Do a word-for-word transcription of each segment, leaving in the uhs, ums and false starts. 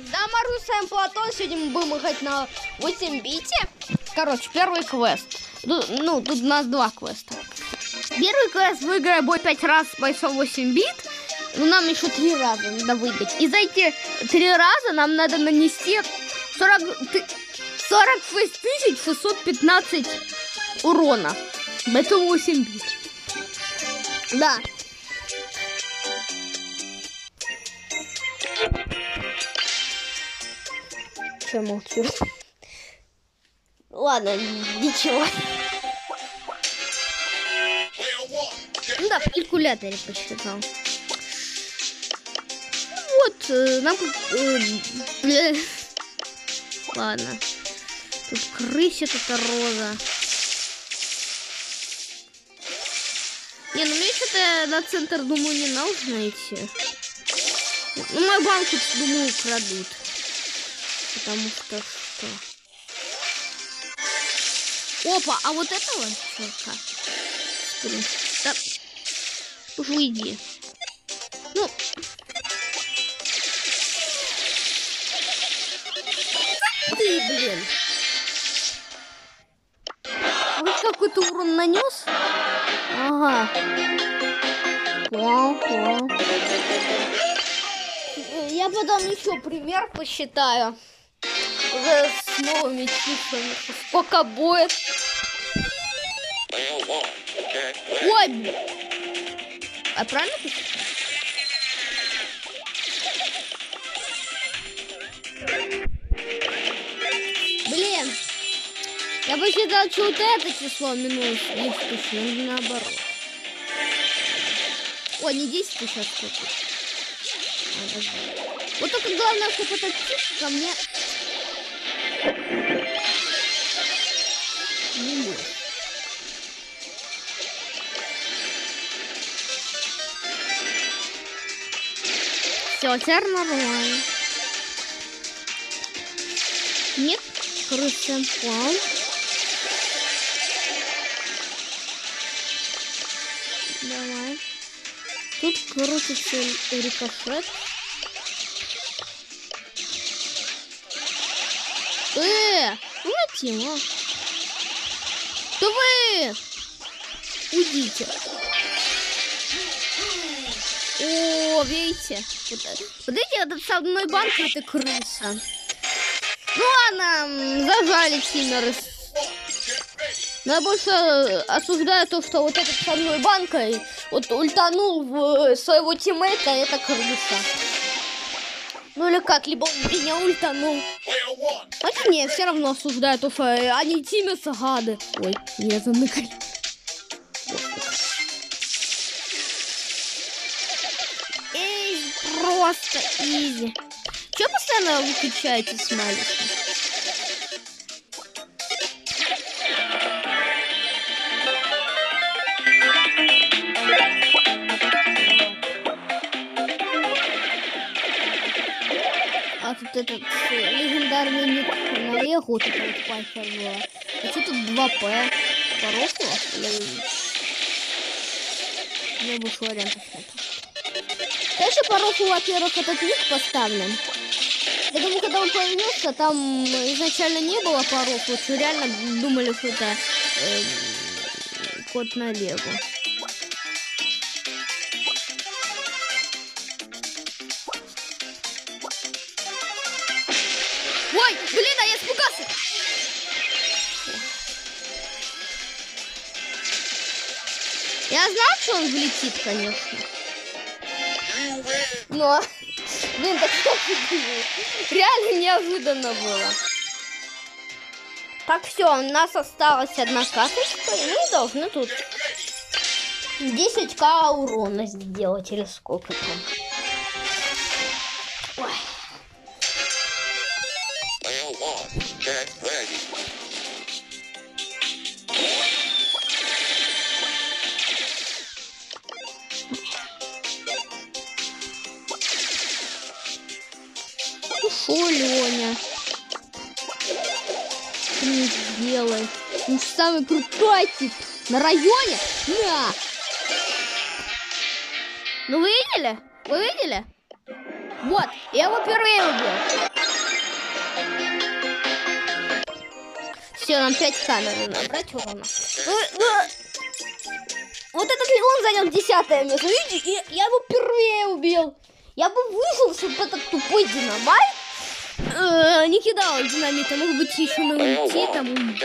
Да, Марусаем Платон, сегодня мы будем играть на восемь бите. Короче, первый квест. Ну, ну, тут у нас два квеста. Первый квест выиграй бой пять раз бойцов восемь бит. Ну, нам еще три раза надо выиграть. И за эти три раза нам надо нанести сорок шесть тысяч шестьсот пятнадцать урона. Это восемь бит. Да. Че молчу? Ладно, ничего. Ну да, в калькуляторе посчитал. Вот, э, нам... Э, ладно. Тут крыся, тут роза. Не, ну мне что-то на центр, думаю, не нужно идти. Ну, мою банку, думаю, украдут. Потому что что? Опа, а вот этого чувака. Да. Уж уйди. Ну. Ты, блин. Вот какой-то урон нанес? Ага. Вау, вау. Я потом еще пример посчитаю. Уже с новыми числами. Сколько будет? Ой! А правильно посчитал? Блин! Я посчитал, что вот это число минус десять тысяч, но наоборот. Ой, не десять тысяч, а сколько? Вот только главное, чтобы этот чип ко мне... Не лез. Все, теперь нормально. Нет, крысен план. Давай. Тут крутится рикошет. Э, улетела. Да вы уйдите. О, видите? Вот, вот эти вот с одной банкой это крыса. Ну ладно, зажали сильно. Но я больше осуждаю то, что вот этот с одной банкой вот ультанул в своего тиммейта, это крыса. Ну или как, либо он меня ультанул. Хотя не, все равно осуждаю то, что они тимятся, гады. Ой, меня заныкали. Эй, просто изи. Че постоянно выключаете смайлики? А тут этот легендарный ник на Лего, тут вот Пайфер была. А что тут два П? Поросло? Или... Не больше вариантов нет. Конечно, поросло, во-первых, этот ник поставлен. Я думаю, когда он появился, там изначально не было поросло, что реально думали, что это э, код на Лего. Ой, блин, а я испугался! Я знал, что он влетит, конечно. Но, блин, так реально неожиданно было. Так, все, у нас осталась одна карточка, и мы должны тут десять ка урона сделать, или сколько там. Ой. Ушел Леня. Ты не сделай. Он самый крутой тип на районе. На! Ну вы видели? Вы видели? Вот, я его впервые убил. Все, нам пять ка надо набрать урона. Ну, ну, вот этот Леон занял десятое место. Видите, я, я его впервые убил. Я бы выжил, чтобы этот тупой динамайт э, не кидал динамита. Может быть, еще на ульти там.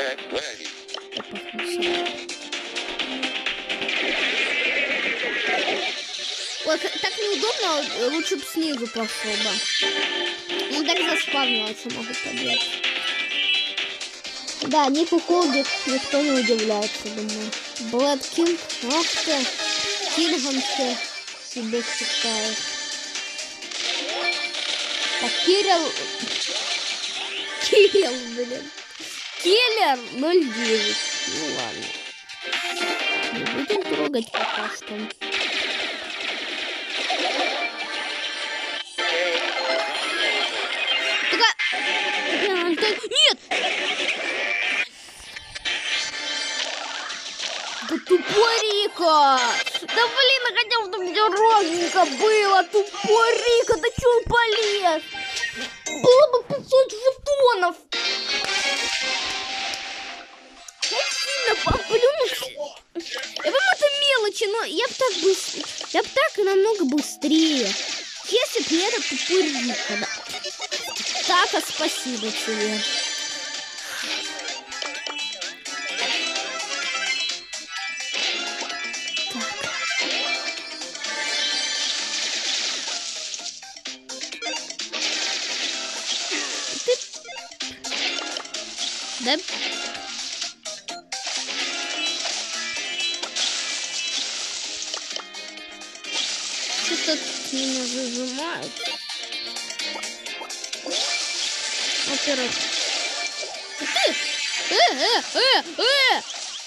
Вот, так неудобно, лучше бы снизу пошел бы. Он так заспавнился, могу побегать. Да, Ник уходит, никто не удивляется, думаю. Блэд Кинг, ах ты, Кингом все себе считает. Так, Кирилл... Кирилл, блин. Киллер ноль девять. Ну ладно. Не будем трогать пока что. Нет! Да тупорика! Да блин, хотел, чтобы мне ровненько было! Тупорика, да чё он полез? Было бы пятьсот жетонов! Я сильно поплюнул. Я понимаю, это мелочи, но я бы так быстрее. Я бы так и намного быстрее. Если бы не этот тупорика, да. Так, а спасибо тебе. Да? Что-то меня зажимает. Во-первых. Ты! Э, э, э, э!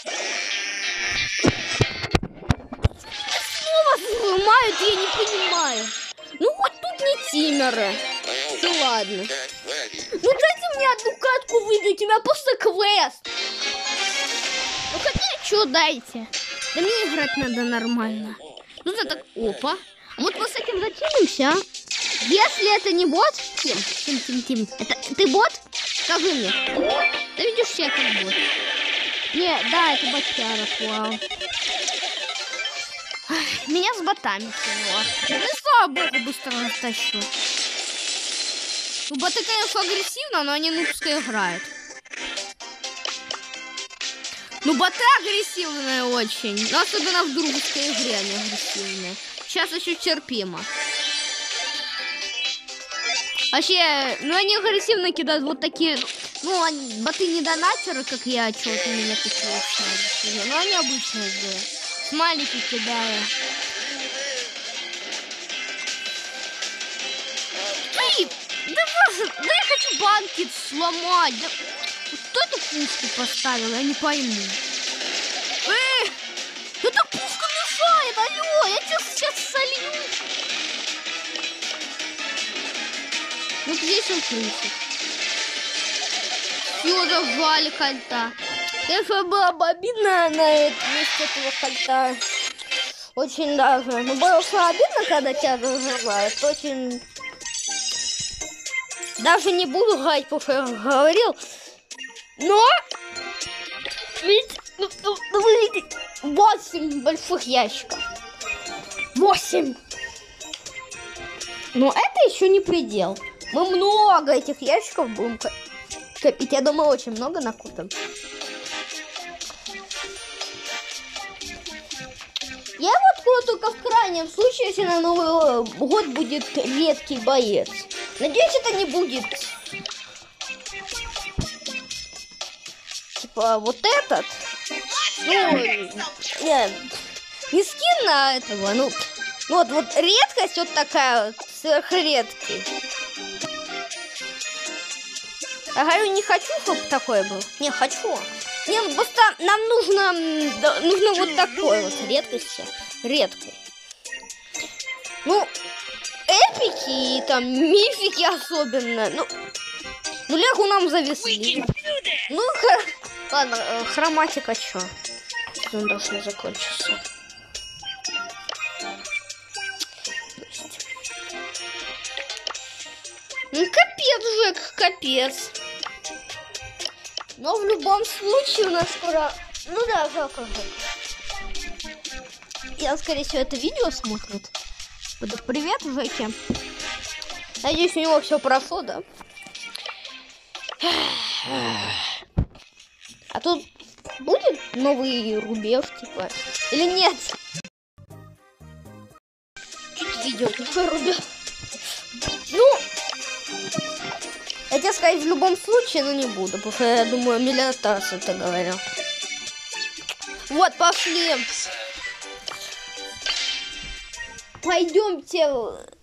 Снова зажимают, я не понимаю. Ну хоть тут не тимеры. Все, ладно. Ну дайте мне одну катку выиграть, у меня просто квест. Ну хотя что дайте. Да мне играть надо нормально. Ну это так, опа. А вот мы с этим затимимся, а? Если это не бот, Тим, Тим, Тим, Тим, это ты бот? Скажи мне. Ты видишь себя как бот? Не, да, это ботяра, вау. Меня с ботами тянуло. Ну, слава богу, быстро растащу. Ну, боты, конечно, агрессивно, но они нубско играют. Ну, боты агрессивные очень. Но особенно в дружеской игре они агрессивные. Сейчас еще терпимо. Вообще, ну они агрессивно кидают вот такие... Ну, они, боты не донатеры, как я, что-то у меня такие. Но они обычные делают. Смайлики кидаю. Эй, да, боже, да я хочу банки сломать. Да, кто эту пушку поставил, я не пойму. Эй, эта пушка мешает, алло, я тебя сейчас солью. Вот здесь он крысит. Все, зажали кольта. Конечно, было бы обидно на месте этого кольта. Очень даже. Но было что обидно, когда тебя зажимают. Очень... Даже не буду говорить, потому что я говорил. Но... Ведь... Ну, ну, ну, видите, восемь больших ящиков. Восемь. Но это еще не предел. Мы много этих ящиков будем копить. Я думаю, очень много накупим. Я вот только в крайнем случае, если на Новый год будет редкий боец. Надеюсь, это не будет. Типа вот этот. Ну, не, не скин на этого, ну, ну вот, вот редкость вот такая вот, сверхредкий. Я говорю, не хочу, чтобы такой был. Не, хочу. Не, просто нам нужно, нужно вот такой вот редкости. Редкой. Ну, эпики и там мифики особенно. Ну, ну Легу нам завезли. Ну, хр... ладно, хроматика что? Он должен закончиться. Ну, капец, Жек, капец. Но в любом случае у нас скоро... Ну да, жалко, жалко. Я, скорее всего, это видео смотрит. Привет, Жеке. Надеюсь, у него все прошло, да? А тут будет новый рубеж, типа? Или нет? Чуть видео, какой рубеж? Ну, я тебе сказать в любом случае, но не буду, потому что я думаю, миллион раз это говорил. Вот, пошли. Пойдемте.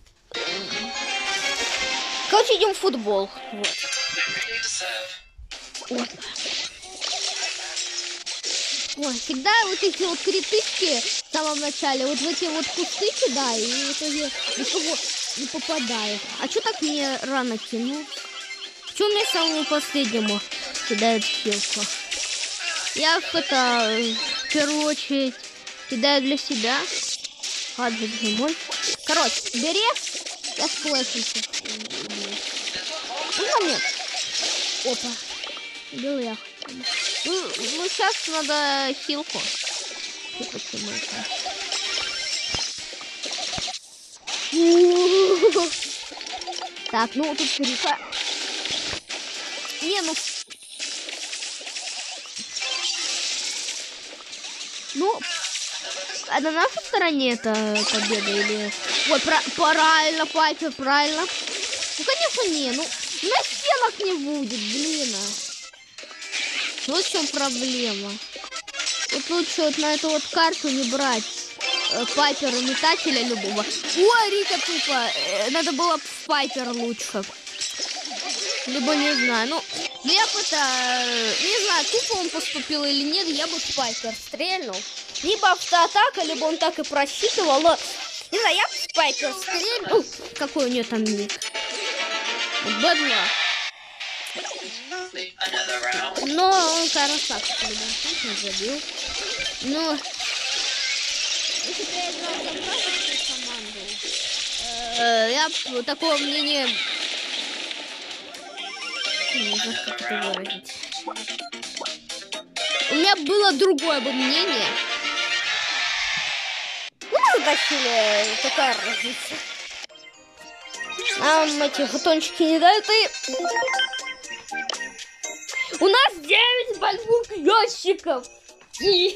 Короче, идем в футбол. Вот. Вот. Ой, всегда вот эти вот критычки в самом начале, вот в эти вот кусты кидаю, и в итоге никого не попадаю. А что так мне рано кинул? Что мне самому последнему кидает хилку? Я это в первую очередь кидаю для себя. Гаджет зимой. Короче, бери, я сплэшусь. Ну, нет. Опа. Бил я. Ну, ну, сейчас надо хилку. И почему это? Так, ну тут крика. Не, ну... Ну... А на нашей стороне это победа или... Ой, про... правильно, Пайпер, правильно. Ну, конечно, не. Ну, на стенах не будет, блин. Вот в чем проблема. Вот лучше вот на эту вот карту не брать э, Пайпера, метателя любого. Ой, Рика тупо. Э, надо было в Пайпер лучше. Либо не знаю. Ну, я бы это... Э, не знаю, тупо он поступил или нет, я бы в Пайпер стрельнул. Либо автоатака, либо он так и просчитывал. Но, не знаю, я в Пайпер стрельнул. Какой у нее там ник? бэ два. Но он красавчик, в любом случае, забил. Но... Если бы я играл за вражескую команду, э, я бы такого мнения... Не знаю, как это выразить. У меня было другое бы мнение. Ну, мы затащили, какая разница. Нам эти батончики не дают и... У нас девять больших ящиков. Ой,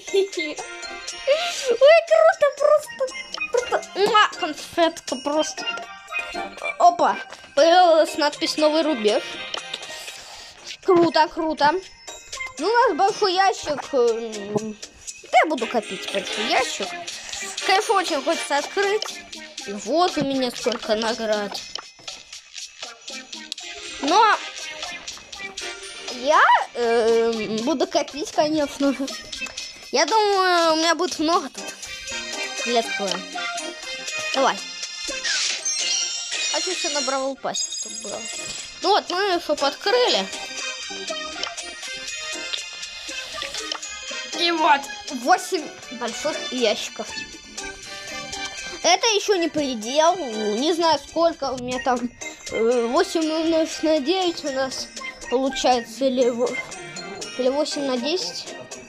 круто просто. Просто конфетка просто. Опа, появилась надпись «Новый рубеж». Круто, круто. Ну, у нас большой ящик. Я буду копить большой ящик. Конечно, очень хочется открыть. И вот у меня сколько наград. Но я э, буду копить, конечно. Я думаю, у меня будет много тут. Я открою. Давай. Хочу еще на Бравл Пассе, чтобы было. Ну вот, мы еще подкрыли. И вот, восемь больших ящиков. Это еще не предел. Не знаю, сколько у меня там. восемь умножить на девять у нас получается. Или, или восемь на десять.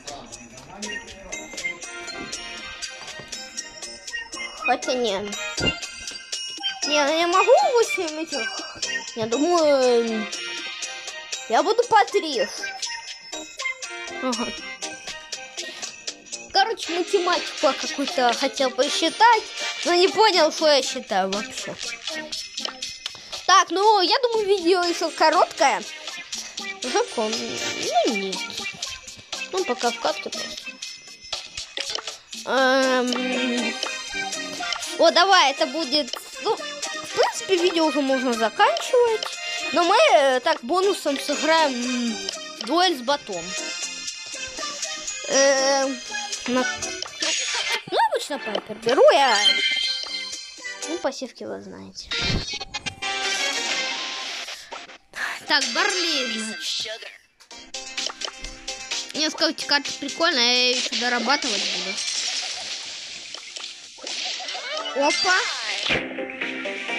Хотя не. Не, я могу восемь этих. Я думаю, я буду по три. Ага. Короче, математику какую-то хотел посчитать, но не понял, что я считаю вообще. Так, ну, я думаю, видео еще короткое. Закон. Ну, нет. Ну, пока в катке просто. Эм... О, давай, это будет... Ну, в принципе, видео уже можно заканчивать. Но мы э, так бонусом сыграем дуэль с ботом. Эм... На... Ну, обычно Пайпер беру я. Ну, пассивки вы знаете. Так, Барли, значит. Несколько карт прикольно, я ее еще дорабатывать буду. Опа.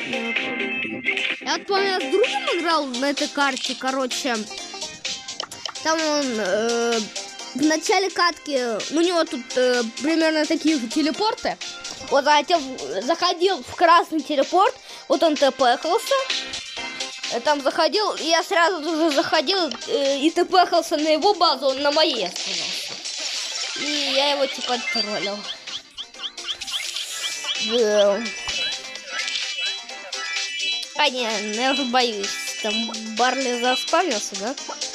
Я вот помню, я с другом играл на этой карте, короче. Там он э, в начале катки, ну, у него тут э, примерно такие же телепорты. Вот затем заходил в красный телепорт, вот он тпхался. Там заходил, и я сразу же заходил э, и тпхался на его базу, он на моей остановился. И я его типа троллил. Да. А, не, я уже боюсь. Там Барли заспавнился, да?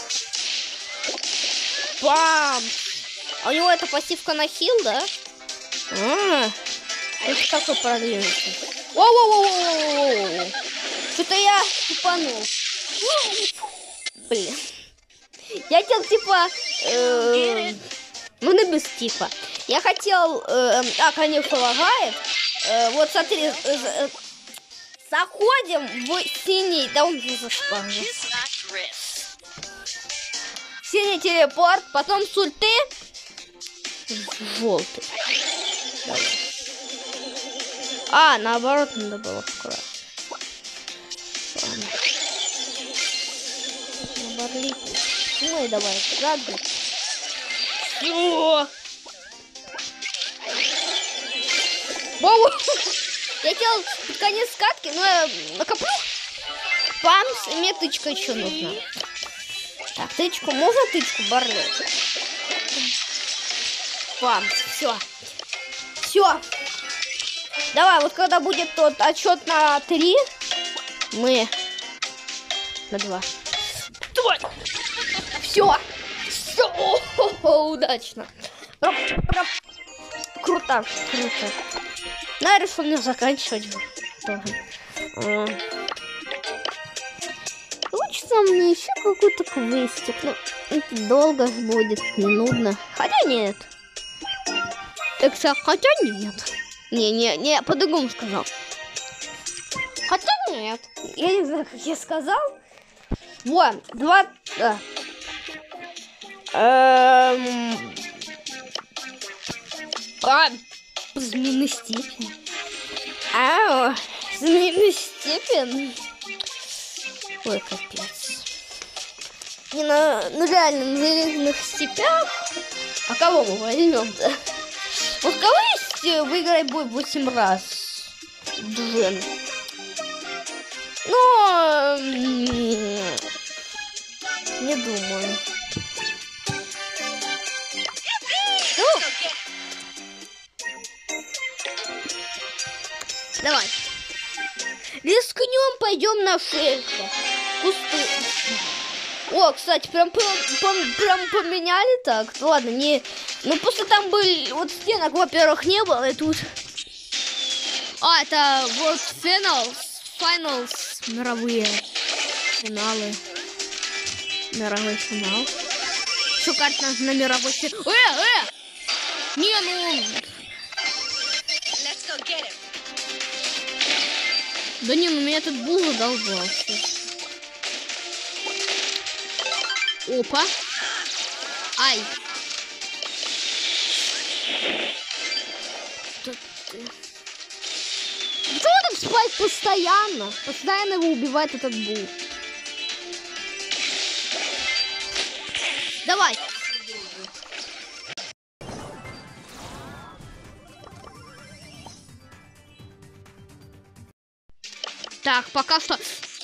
Бам! А у него это пассивка на хил, да? А, это какой продвинутый. Воу-воу-воу-воу-воу-воу! Что-то я типанул. Блин. Я хотел типа... Э, ну, не без типа. Я хотел... Э, а, конечно, лагает. Э, вот смотри... Э, заходим в синий... Да он же заспавнился. Синий телепорт, потом с ульты. Желтый. Давай. А, наоборот, надо было вкрасть. Ну и давай, сразу. Всё. Воу. Я хотел под конец скатки, но я накоплю. Памс, и мне тычка еще нужна. Так, тычку, можно тычку, Барли? Памс, все. Все. Давай, вот когда будет тот отчет на три, мы на два. Давай. Все. Все. О-хо-хо, удачно. Прям, прям. Круто, круто. Ну, я решил не заканчивать тоже. Хочется мне еще какой-то квестик. Ну, это долго будет, не нудно. Хотя нет. Так что, хотя нет. Не, не, не, по-другому сказал. Хотя нет. Я не знаю, как я сказал. Вон, два... Да. Эм... А, змеиный степень. Ау, змеиный степень. Ой, капец. Не, на, ну реально, на зеленых степях. А кого мы возьмем-то? Вот кого есть выиграть бой восемь раз? Джен. Но... Не думаю. Ну. Давай. Рискнем, пойдем на шельку. Кусты. О, кстати, прям, прям, прям поменяли так. Ладно, не... Ну, просто там были... Вот стенок, во-первых, не было, и тут... А, это вот Finals. Finals. Мировые финалы. Мировой финал. Еще карта на, на мировой финал. Э, э! Не, ну... Да не, ну меня этот бул задолбал. Опа. Ай. Почему он там спать постоянно? Постоянно его убивает этот бул. Давай. Так, пока что...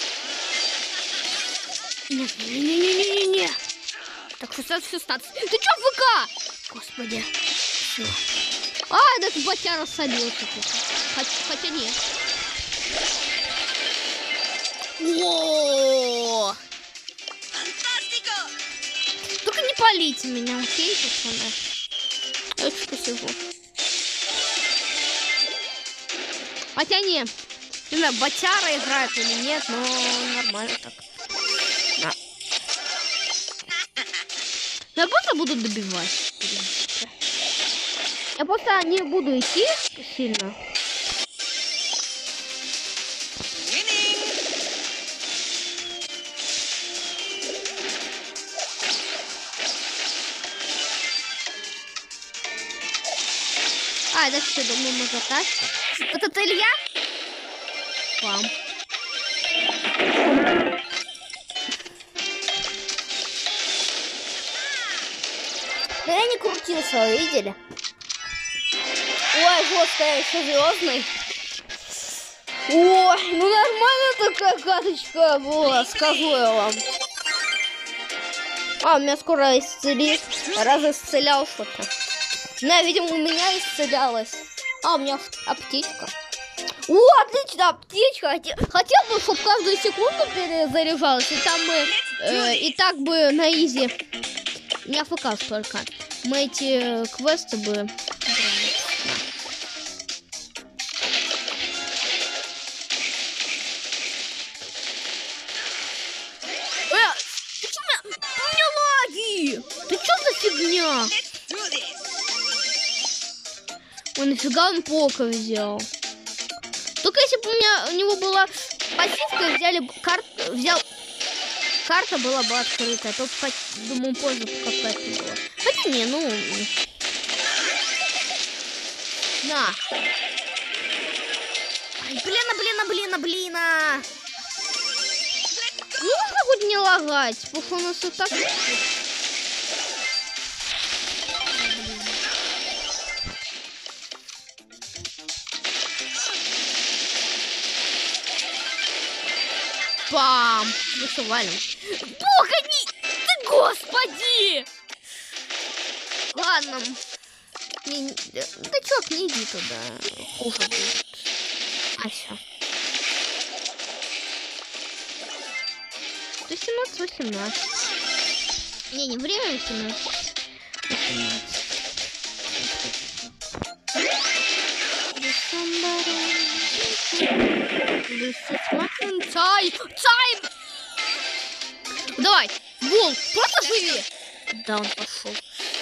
Не-не-не-не-не-не. Так, шестнадцать шестнадцать. Ты чё, ФК? Господи. Все. А, этот батя рассадился. Хотя, хотя нет. О! Только не палите меня, окей, пацаны? Очень спасибо. Хотя не. Не знаю, батяра играет или нет, но нормально так. Да. Я просто буду добивать. Я просто не буду идти сильно. А, это что, думаю, мы затащим. Вот это Илья? Вам. опустился, видели? Ой, жесткая, серьезный. Ой, ну нормально такая каточка была, скажу я вам. А, у меня скоро исцелит. Раз исцелял что-то. Да, видимо, у меня исцелялось. А, у меня аптечка. О, отлично, аптечка. Хотел бы, чтобы каждую секунду перезаряжалась. И там бы, э, и так бы на изи. Не АФК только. Мы эти квесты бы... Ты что за фигня? Ой, нафига он полка взял? Только если бы у меня у него была пассивка, взяли карту, взял, карта была бы открыта, а то, думаю, позже какая-то была. Хотя не, ну... На. Ай, блин, блин, блин, блин. Нужно хоть не лагать, потому что у нас и так... Пам! Ну что, валим? Погоди! Ты, господи! Ладно. Не, не, да, чувак, не иди туда. Хуже будет. А, все. сто семнадцать, восемнадцать. Не, не время восемнадцать. восемнадцать. Цай! Цай! Давай! Волк, просто живи! Да, он пошел.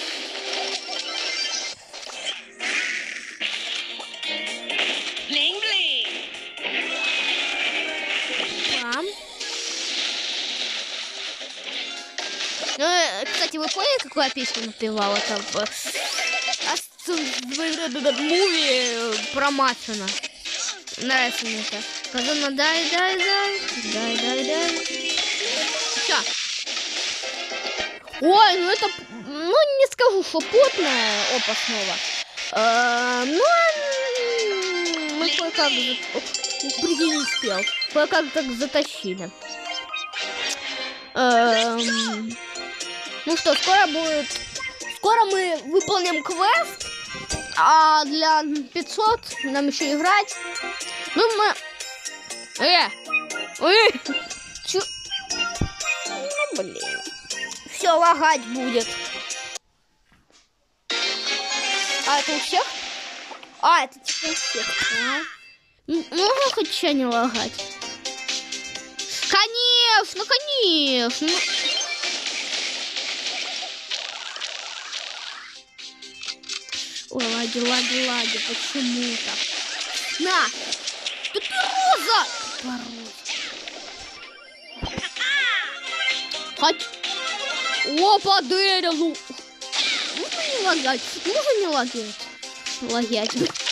Там. Ну, кстати, вы поняли, какую я песню напевала там? Муви про Матсона. Нравится мне это. Казана, дай, дай, дай, дай, дай, дай. Все. Ой, ну это, ну не скажу, что потная опа снова. А, ну, мы кое-как, блин, не успел. Кое-как так затащили. А, ну что, скоро будет, скоро мы выполним квест. А для пятисот нам еще играть. Ну мы... Э! Ой! Чё? Ну, блин. Все, лагать будет. А это у всех? А, это типа у всех. А? Можно хоть что не лагать? Конечно, конечно. Ой, лаги, лаги, лаги, почему-то. На! Да ты роза! Хоть... Опа, дырину! Можно не лагать? Можно не лагать? Лагать.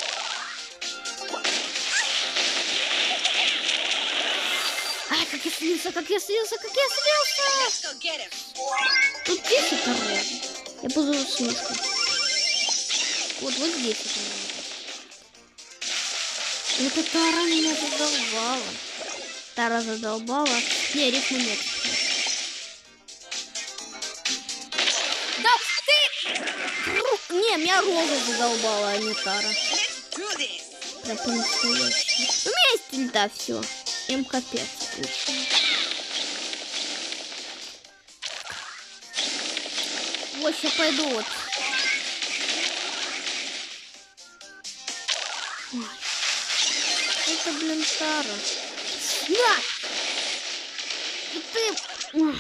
Ай, как я слился, как я слился, как я слился! Тут десять коров. Я буду слишком. Вот, вот здесь это. Это Тара меня задолбала. Тара задолбала. Не, рифмы нет. Да ты! Не, меня Роза задолбала, а не Тара. Да по-настоящему. У меня есть ульта, все. Им капец. Вот, сейчас пойду вот. Ой. Это, блин, Тара. На! И ты... Ой.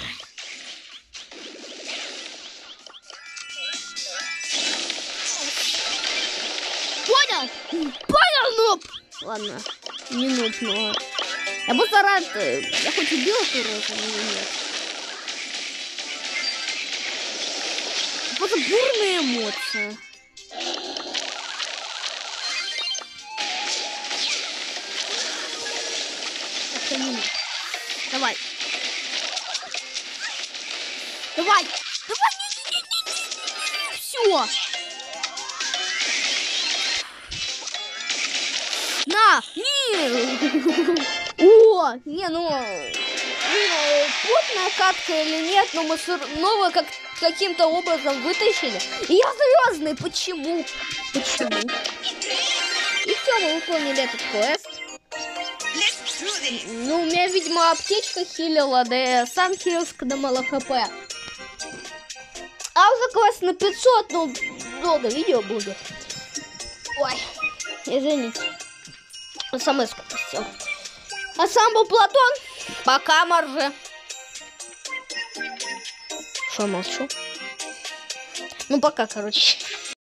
Понял? Понял, нуб! Ладно, не нуб, но... Я просто рад... Я хоть убила эту розу, но нет. Просто бурные эмоции. Давай. Давай. Давай. Не, не, не, не, не, не. все. На! Не! О! Не, ну... Плотная катка или нет, но мы снова как, каким-то образом вытащили. И я звездный. Почему? Почему? И все, мы выполнили этот квест. Ну, у меня, видимо, аптечка хилила, да я сам хилился, когда мало хп. А уже квест на пятьсот, ну, долго видео будет. Ой, извините. смс пропустил. А сам был Платон. Пока, Марже. Что молчу? Ну, пока, короче.